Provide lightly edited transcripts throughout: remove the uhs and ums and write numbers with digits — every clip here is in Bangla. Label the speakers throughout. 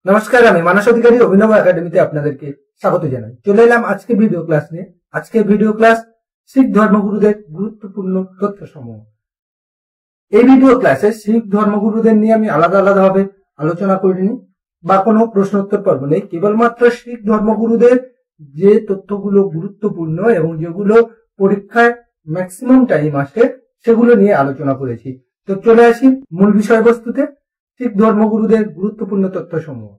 Speaker 1: নমস্কার, আমি মানস অধিকারী অভিনব একাডেমিতে আপনাদেরকে স্বাগত জানাই। চলে এলাম আজকে ভিডিও ক্লাস নিয়ে। আজকে ভিডিও ক্লাস শিখ ধর্মগুরুদের গুরুত্বপূর্ণ তথ্য সমূহ। এই ভিডিও ক্লাসে শিখ ধর্মগুরুদের নিয়ে আমি আলাদা আলাদা ভাবে আলোচনা করিনি বা কোনো প্রশ্নোত্তর পর্ব নেই। কেবলমাত্র শিখ ধর্মগুরুদের যে তথ্যগুলো গুরুত্বপূর্ণ এবং যেগুলো পরীক্ষায় ম্যাক্সিমাম টাইম আসে সেগুলো নিয়ে আলোচনা করেছি। তো চলে আসি মূল বিষয়বস্তুতে। শিখ ধর্মগুরুদের গুরুত্বপূর্ণ তথ্যসমূহ।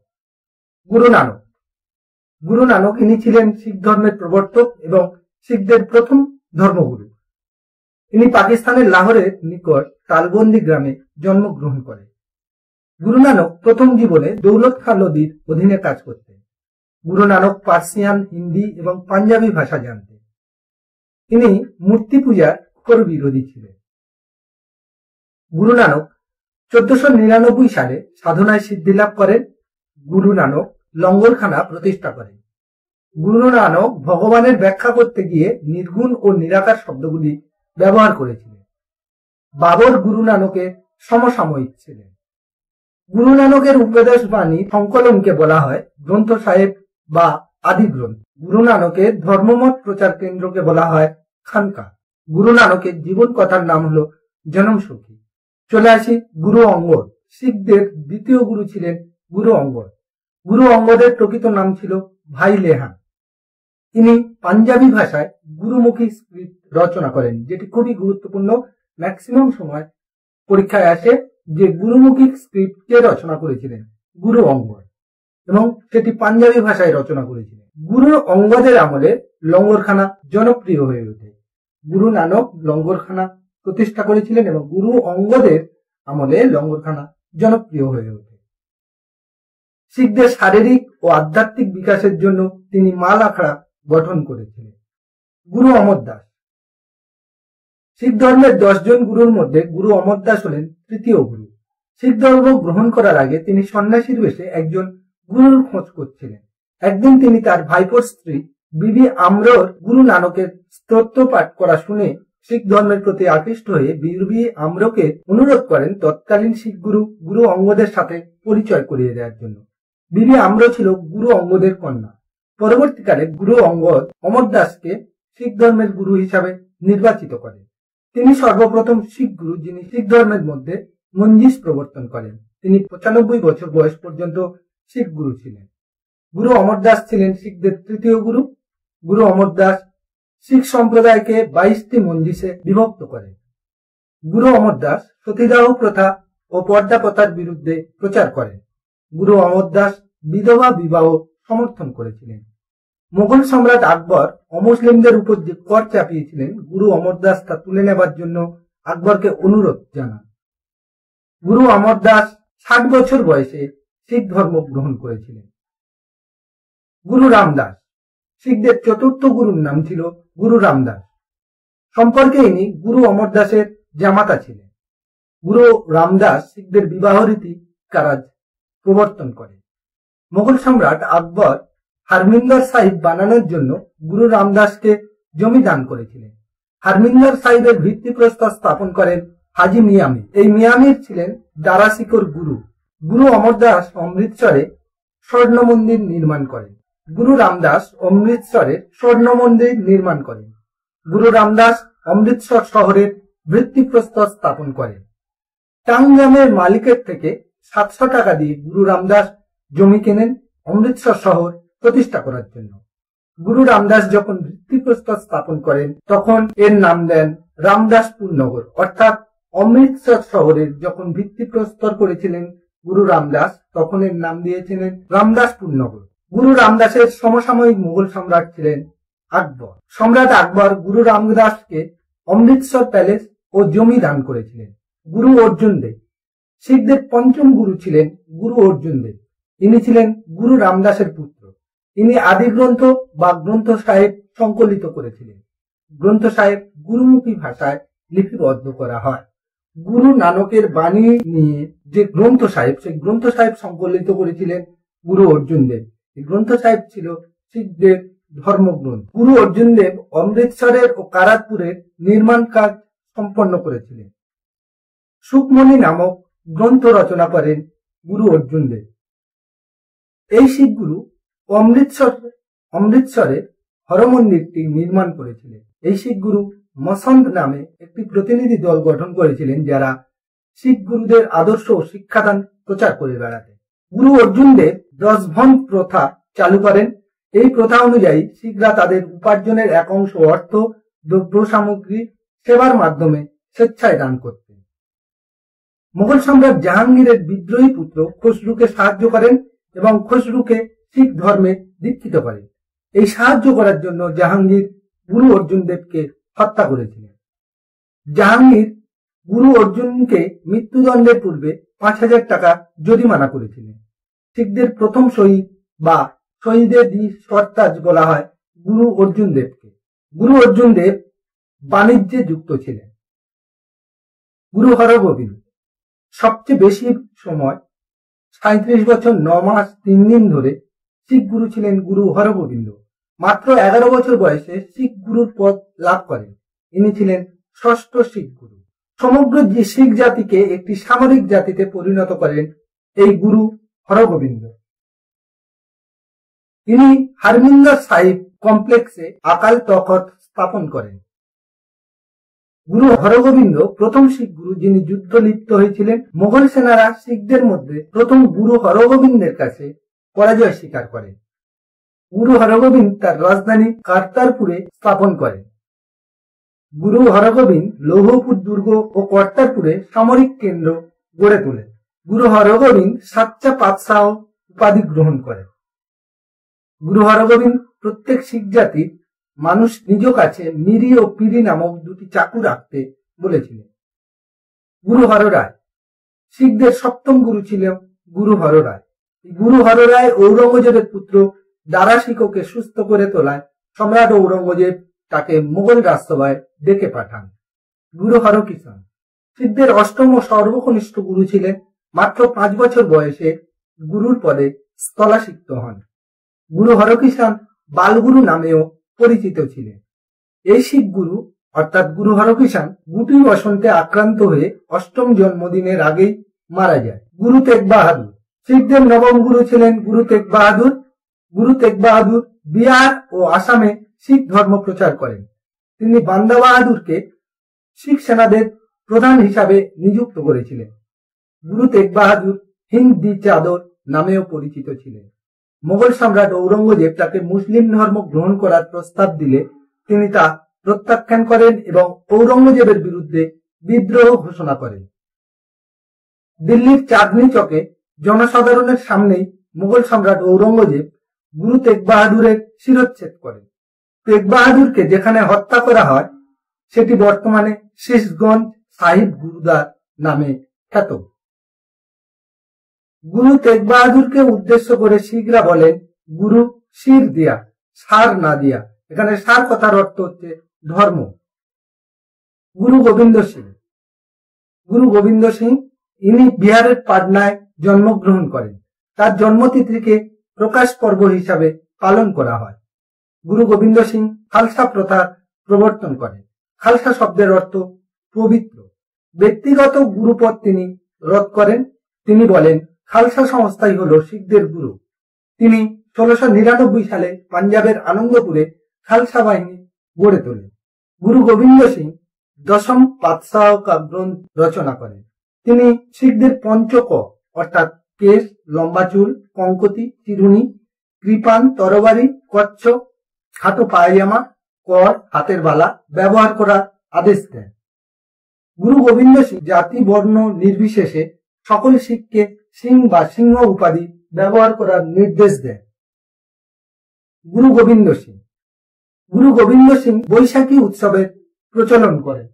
Speaker 1: গুরু নানক ইনি ছিলেন শিখ ধর্মের প্রবর্তক এবং শিখদের প্রথম ধর্মগুরু। ইনি পাকিস্তানের লাহোরের নিকট তালবন্দি গ্রামে জন্মগ্রহণ করেন। গুরু নানক প্রথম জীবনে দৌলত খাঁ লোদির অধীনে কাজ করতেন। গুরু নানক পার্সিয়ান, হিন্দি এবং পাঞ্জাবি ভাষা জানতেন। তিনি মূর্তি পূজার ঘোর বিরোধী ছিলেন। গুরু নানক 1499 সালে সাধনায় সিদ্ধি লাভ করেন। গুরু নানক লঙ্গরখানা প্রতিষ্ঠা করেন। গুরু নানক ভগবানের ব্যাখ্যা করতে গিয়ে নির্গুণ ও নিরাকার শব্দগুলি ব্যবহার করেছিলেন। বাবর গুরু নানকের সমসাময়িক ছিলেন। গুরু নানকের উপদেশ বাণী সংকলনকে বলা হয় গ্রন্থ সাহেব বা আদি গ্রন্থ। গুরু নানকের ধর্মমত প্রচার কেন্দ্রকে বলা হয় খানকা। গুরু নানকের জীবন কথার নাম হলো জনম সখী। চলে আসি গুরু অঙ্গদ। শিখদের দ্বিতীয় গুরু ছিলেন গুরু অঙ্গদ। গুরু অঙ্গদের প্রকৃত নাম ছিল ভাই লেহান। তিনি পাঞ্জাবি ভাষায় গুরুমুখী স্ক্রিপ্ট রচনা করেন, যেটি খুবই গুরুত্বপূর্ণ। ম্যাক্সিমাম সময় পরীক্ষায় আসে যে গুরুমুখী স্ক্রিপ্ট কে রচনা করেছিলেন, গুরু অঙ্গদ, এবং সেটি পাঞ্জাবি ভাষায় রচনা করেছিলেন। গুরু অঙ্গদের আমলে লঙ্গরখানা জনপ্রিয় হয়ে ওঠে। গুরু নানক লঙ্গরখানা প্রতিষ্ঠা করেছিলেন এবং গুরু অঙ্গদের আমলে লঙ্গরখানা জনপ্রিয় হয়ে ওঠে। শিখদের শারীরিক ও আধ্যাত্মিক বিকাশের জন্য তিনি মাল আখড়া গঠন করেছিলেন। গুরু অমর দাস। শিখ ধর্মের 10 জন গুরুর মধ্যে গুরু অমর দাস হলেন তৃতীয় গুরু। শিখ ধর্ম গ্রহণ করার আগে তিনি সন্ন্যাসীর বেশে একজন গুরুর খোঁজ করছিলেন। একদিন তিনি তার ভাইপোর স্ত্রী বিবি আমরর গুরু নানকের স্তোত্র পাঠ করা শুনে শিখ ধর্মের প্রতি আকৃষ্ট হয়ে বিবি আমরকে অনুরোধ করেন তৎকালীন শিখ গুরু গুরু অঙ্গদের সাথে পরিচয় করিয়ে দেওয়ার জন্য। বিবি আমর ছিল গুরু অঙ্গদের কন্যা। পরবর্তীকালে গুরু অঙ্গদ অমর দাসকে শিখ ধর্মের গুরু হিসাবে নির্বাচিত করেন। তিনি সর্বপ্রথম শিখ গুরু যিনি শিখ ধর্মের মধ্যে মঞ্জিস প্রবর্তন করেন। তিনি 95 বছর বয়স পর্যন্ত শিখ গুরু ছিলেন। গুরু অমর দাস ছিলেন শিখদের তৃতীয় গুরু। গুরু অমর দাস শিখ সম্প্রদায়কে 22টি মঞ্জিসে বিভক্ত করেন। গুরু অমর দাস সতীদাহ প্রথা ও পর্দা প্রথার বিরুদ্ধে প্রচার করেন। গুরু অমর দাস বিধবা বিবাহ সমর্থন করেছিলেন। মোগল সম্রাট আকবর অমুসলিমদের উপর যে কর চাপিয়েছিলেন, গুরু অমর দাস তা তুলে নেবার জন্য আকবরকে অনুরোধ জানান। গুরু অমর দাস 60 বছর বয়সে শিখ ধর্ম গ্রহণ করেছিলেন। গুরু রামদাস। শিখদের চতুর্থ গুরুর নাম ছিল গুরু রামদাস। সম্পর্কে ইনি গুরু অমর দাসের জামাতা ছিলেন। গুরু রামদাস শিখদের বিবাহ রীতি কারাজ প্রবর্তন করেন। মোগল সম্রাট আকবর হারমিন্দর সাহিব বানানোর জন্য গুরু রামদাসকে জমি দান করেছিলেন। হারমিন্দর সাহিবের ভিত্তিপ্রস্তর স্থাপন করেন হাজি মিয়ামি। এই মিয়ামির ছিলেন দারাসিকোর গুরু। গুরু অমর দাস অমৃতসরে স্বর্ণ মন্দির নির্মাণ করেন। গুরু রামদাস অমৃতসরে স্বর্ণ মন্দির নির্মাণ করেন। গুরু রামদাস অমৃতসর শহরের ভিত্তিপ্রস্তর স্থাপন করেন। টাংগ্রামের মালিকের থেকে 700 টাকা দিয়ে গুরু রামদাস জমি কেনেন অমৃতসর শহর প্রতিষ্ঠা করার জন্য। গুরু রামদাস যখন ভিত্তিপ্রস্তর স্থাপন করেন তখন এর নাম দেন রামদাসপুর নগর। অর্থাৎ অমৃতসর শহরের যখন ভিত্তিপ্রস্তর করেছিলেন গুরু রামদাস, তখন এর নাম দিয়েছিলেন রামদাসপুর নগর। গুরু রামদাসের সমসাময়িক মুঘল সম্রাট ছিলেন আকবর। সম্রাট আকবর গুরু রামদাসকে অমৃতসর প্যালেস ও জমি দান করেছিলেন। গুরু অর্জুন দেব। শিখদের পঞ্চম গুরু ছিলেন গুরু অর্জুন দেব। ইনি ছিলেন গুরু রামদাসের পুত্র। ইনি আদি গ্রন্থ বা গ্রন্থ সাহেব সংকলিত করেছিলেন। গ্রন্থ সাহেব গুরুমুখী ভাষায় লিপিবদ্ধ করা হয়। গুরু নানকের বাণী নিয়ে যে গ্রন্থ সাহেব, সেই গ্রন্থ সাহেব সংকলিত করেছিলেন গুরু অর্জুন দেব। এই গ্রন্থ সাহেব ছিল শিখদের ধর্মগ্রন্থ। গুরু অর্জুন দেব অমৃতসরের ও কারাতপুরের নির্মাণ কাজ সম্পন্ন করেছিলেন। সুখমণি নামক গ্রন্থ রচনা করেন গুরু অর্জুন দেব। এই শিখ গুরু অমৃতসরে হরমন্দিরটি নির্মাণ করেছিলেন। এই শিখ গুরু মসন্দ নামে একটি প্রতিনিধি দল গঠন করেছিলেন, যারা শিখ গুরুদের আদর্শ ও শিক্ষাদান প্রচার করে বেড়াতেন। গুরু অর্জুন দেব দশভন প্রথা চালু করেন। এই প্রথা অনুযায়ী শিখরা তাদের উপার্জনের এক অংশ অর্থ, দ্রব্য সামগ্রী সেবার মাধ্যমে স্বেচ্ছায় দান করতেন। মোগল সম্রাট জাহাঙ্গীরের বিদ্রোহী পুত্র খসরুকে সাহায্য করেন এবং খসরুকে শিখ ধর্মে দীক্ষিত করেন। এই সাহায্য করার জন্য জাহাঙ্গীর গুরু অর্জুন দেবকে হত্যা করেছিলেন। জাহাঙ্গীর গুরু অর্জুনকে মৃত্যুদণ্ডের পূর্বে 5,000 টাকা জরিমানা করেছিলেন। শিখদের প্রথম শহীদ বা শহীদের সরতাজ বলা হয় গুরু অর্জুন দেবকে। গুরু অর্জুন দেব বাণিজ্যে যুক্ত ছিলেন। গুরু হরগোবিন্দ সবচেয়ে বেশি সময় 37 বছর 9 মাস 3 দিন ধরে শিখ গুরু ছিলেন গুরু হরগোবিন্দ। মাত্র 11 বছর বয়সে শিখ গুরুর পদ লাভ করেন। ইনি ছিলেন ষষ্ঠ শিখ গুরু। সমগ্র শিখ জাতিকে একটি সামরিক জাতিতে পরিণত করেন এই গুরু হরগোবিন্দ। তিনি হরমিন্দর সাহিব কমপ্লেক্সে আকাল তখত স্থাপন করেন। গুরু হরগোবিন্দ প্রথম শিখ গুরু, যিনি যুদ্ধ লিপ্ত হয়েছিলেন। মোগল সেনারা শিখদের মধ্যে প্রথম গুরু হরগোবিন্দের কাছে পরাজয় স্বীকার করেন। গুরু হরগোবিন্দ তার রাজধানী কারতারপুরে স্থাপন করেন। গুরু হরগোবিন্দ লৌহপুর দুর্গ ও কর্তারপুরে সামরিক কেন্দ্র গড়ে তোলেন। গুরু হরগোবিন্দ সাচ্চা পাতশাহ উপাধি গ্রহণ করেন। গুরু হরগোবিন্দ প্রত্যেক শিখ জাতির মানুষ নিজ কাছে মিরি ও পিরি নামক দুটি চাকু রাখতে বলেছিলেন। গুরু হররায় শিখদের সপ্তম গুরু ছিলেন গুরু হররায়। গুরু হররায় ঔরঙ্গজেবের পুত্র দারা শিখোকে সুস্থ করে তোলায় সম্রাট ঔরঙ্গজেব তাকে মোগল রাজসভায় ডেকে পাঠান। গুরু হরকিষাণ শিখদের অষ্টম ও সর্বকনিষ্ঠ গুরু ছিলেন। মাত্র 5 বছর বয়সে গুরুর পদে স্থলাভিষিক্ত হন। গুরু হরকিষাণ বালগুরু নামেও পরিচিত ছিলেন। এই শিখ গুরু অর্থাৎ গুরু হরকিষাণ গুটি বসন্তে আক্রান্ত হয়ে অষ্টম জন্মদিনের আগেই মারা যায়। গুরু তেগ বাহাদুর শিখদের নবম গুরু ছিলেন গুরু তেগ বাহাদুর। গুরু তেগ বাহাদুর বিহার ও আসামে শিখ ধর্ম প্রচার করেন। তিনি বান্দা বাহাদুরকে শিখ সেনাদের প্রধান হিসাবে নিযুক্ত করেছিলেন। গুরু তেগ বাহাদুর হিন্দ দি চাদর নামেও পরিচিত ছিলেন। মোগল সম্রাট ঔরঙ্গজেব তাকে মুসলিম ধর্ম গ্রহণ করার প্রস্তাব দিলে তিনি তা প্রত্যাখ্যান করেন এবং ঔরঙ্গজেবের বিরুদ্ধে বিদ্রোহ ঘোষণা করেন। দিল্লির চাঁদনি চকে জনসাধারণের সামনেই মোগল সম্রাট ঔরঙ্গজেব গুরু তেগ বাহাদুরের শিরচ্ছেদ করেন। তেগ বাহাদুরকে যেখানে হত্যা করা হয় সেটি বর্তমানে শীশগঞ্জ সাহিব গুরুদ্বার নামে খ্যাত। গুরু তেগ বাহাদুরকে উদ্দেশ্য করে শিখরা বলেন গুরু শির দিয়া, সার না দিয়া। এখানে সার কথার অর্থ হচ্ছে ধর্ম। গুরু গোবিন্দ সিং গুরু গোবিন্দ সিং ইনি বিহারের পাটনায় জন্মগ্রহণ করেন। তার জন্মতিথিকে প্রকাশ পর্ব হিসাবে পালন করা হয়। গুরু গোবিন্দ সিং খালসা প্রথার প্রবর্তন করেন। খালসা শব্দের অর্থ পবিত্র। ব্যক্তিগত গুরুপদ তিনি রদ করেন। তিনি বলেন খালসা সংস্থাই হল শিখদের গুরু। তিনি 1699 সালে পাঞ্জাবের আনন্দপুরে খালসা বাহিনী গড়ে তোলেন। গুরু গোবিন্দ সিং দশম পাতশাহ গ্রন্থ রচনা করেন। তিনি শিখদের পঞ্চক অর্থাৎ কেশ, লম্বা চুল, কঙ্কতি, চিরুনি, কৃপান, তরবারি, কচ্ছ, খাটো পায়জামা, কর, হাতের বালা ব্যবহার করার আদেশ দেন। গুরু গোবিন্দ সিং জাতি বর্ণ নির্বিশেষে সকল শিখকে সিং বা সিংহ উপাধি ব্যবহার করার নির্দেশ দেন। গুরু গোবিন্দ সিং বৈশাখী উৎসবের প্রচলন করেন।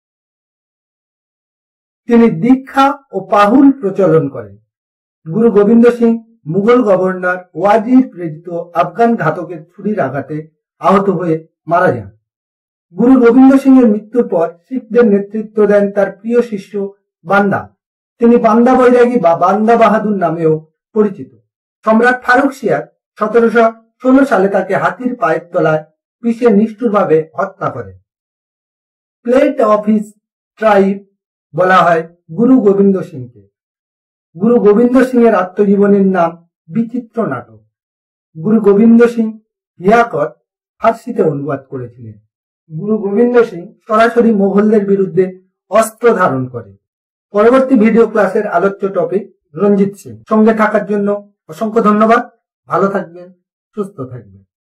Speaker 1: তিনি দীক্ষা ও পাহুল প্রচলন করেন। গুরু গোবিন্দ সিং মুঘল গভর্নর ওয়াজির প্রেরিত আফগান ঘাতকের ছুরির আঘাতে আহত হয়ে মারা যান। গুরু গোবিন্দ সিং এর মৃত্যুর পর শিখদের নেতৃত্ব দেন তার প্রিয় শিষ্য বান্দা। তিনি বান্দা বৈরাগী বা বান্দা বাহাদুর নামেও পরিচিত। সম্রাট ফারুক সিয়ার 1716 সালে তাকে হাতির পায়ের তলায় পিষে নিষ্ঠুরভাবে হত্যা করেন। প্লেট অফ হিজ ট্রাইব বলা হয় গুরু গোবিন্দ সিংকে। গুরু গোবিন্দ সিং এর আত্মজীবনীর নাম বিচিত্র নাটক। গুরু গোবিন্দ সিং হিয়াকত ফার্সিতে অনুবাদ করেছিলেন। গুরু গোবিন্দ সিং সরাসরি মোগলদের বিরুদ্ধে অস্ত্র ধারণ করে। পরবর্তী ভিডিও ক্লাসের আলোচ্য টপিক রঞ্জিত সিং। সঙ্গে থাকার জন্য অসংখ্য ধন্যবাদ। ভালো থাকবেন, সুস্থ থাকবেন।